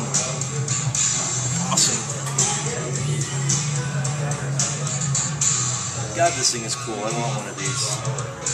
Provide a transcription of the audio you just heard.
Awesome. God, this thing is cool. I want one of these.